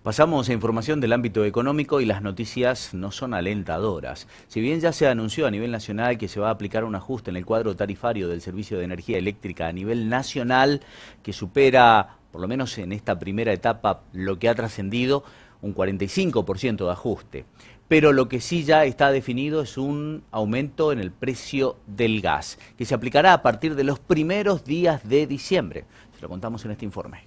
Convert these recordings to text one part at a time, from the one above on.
Pasamos a información del ámbito económico y las noticias no son alentadoras. Si bien ya se anunció a nivel nacional que se va a aplicar un ajuste en el cuadro tarifario del servicio de energía eléctrica a nivel nacional que supera, por lo menos en esta primera etapa, lo que ha trascendido, un 45% de ajuste. Pero lo que sí ya está definido es un aumento en el precio del gas, que se aplicará a partir de los primeros días de diciembre. Se lo contamos en este informe.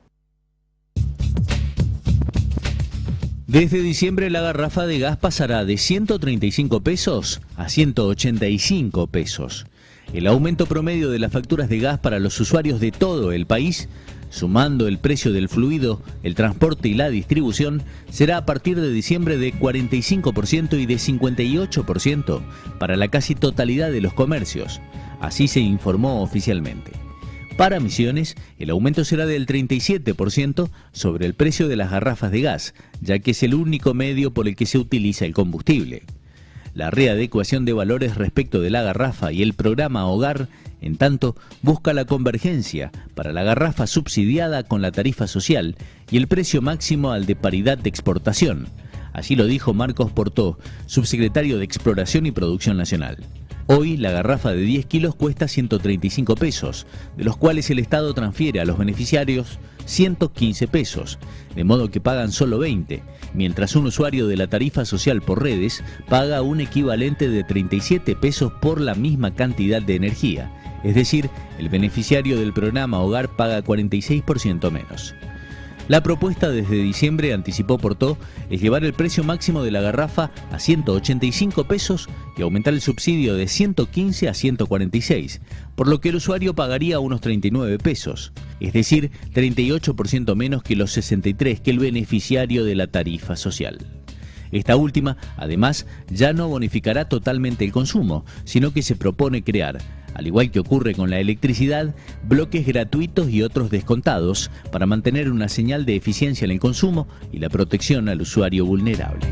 Desde diciembre la garrafa de gas pasará de 135 pesos a 185 pesos. El aumento promedio de las facturas de gas para los usuarios de todo el país, sumando el precio del fluido, el transporte y la distribución, será a partir de diciembre de 45% y de 58% para la casi totalidad de los comercios. Así se informó oficialmente. Para Misiones, el aumento será del 37% sobre el precio de las garrafas de gas, ya que es el único medio por el que se utiliza el combustible. La readecuación de valores respecto de la garrafa y el programa Hogar, en tanto, busca la convergencia para la garrafa subsidiada con la tarifa social y el precio máximo al de paridad de exportación. Así lo dijo Marcos Portó, subsecretario de Exploración y Producción Nacional. Hoy la garrafa de 10 kilos cuesta 135 pesos, de los cuales el Estado transfiere a los beneficiarios 115 pesos, de modo que pagan solo 20, mientras un usuario de la tarifa social por redes paga un equivalente de 37 pesos por la misma cantidad de energía, es decir, el beneficiario del programa Hogar paga 46% menos. La propuesta desde diciembre, anticipó Portó, es llevar el precio máximo de la garrafa a 185 pesos y aumentar el subsidio de 115 a 146, por lo que el usuario pagaría unos 39 pesos, es decir, 38% menos que los 63 que el beneficiario de la tarifa social. Esta última, además, ya no bonificará totalmente el consumo, sino que se propone crear, al igual que ocurre con la electricidad, bloques gratuitos y otros descontados para mantener una señal de eficiencia en el consumo y la protección al usuario vulnerable.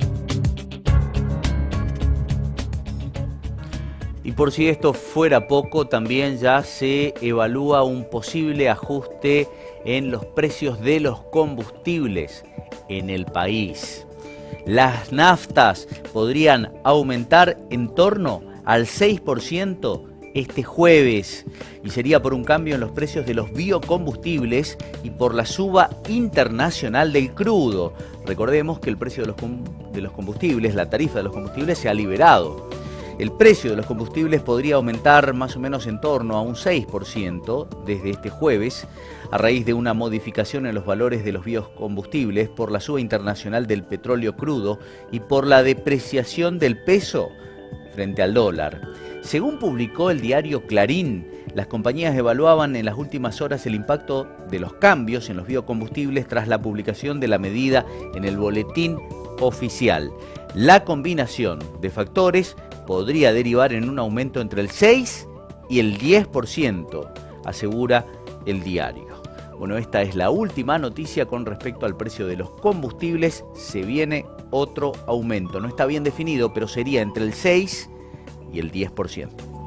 Y por si esto fuera poco, también ya se evalúa un posible ajuste en los precios de los combustibles en el país. Las naftas podrían aumentar en torno al 6% este jueves, y sería por un cambio en los precios de los biocombustibles y por la suba internacional del crudo. Recordemos que el precio de los combustibles, la tarifa de los combustibles se ha liberado. El precio de los combustibles podría aumentar más o menos en torno a un 6% desde este jueves, a raíz de una modificación en los valores de los biocombustibles por la suba internacional del petróleo crudo y por la depreciación del peso frente al dólar. Según publicó el diario Clarín, las compañías evaluaban en las últimas horas el impacto de los cambios en los biocombustibles tras la publicación de la medida en el boletín oficial. La combinación de factores podría derivar en un aumento entre el 6 y el 10%, asegura el diario. Bueno, esta es la última noticia con respecto al precio de los combustibles. Se viene otro aumento. No está bien definido, pero sería entre el 6 y el 10%.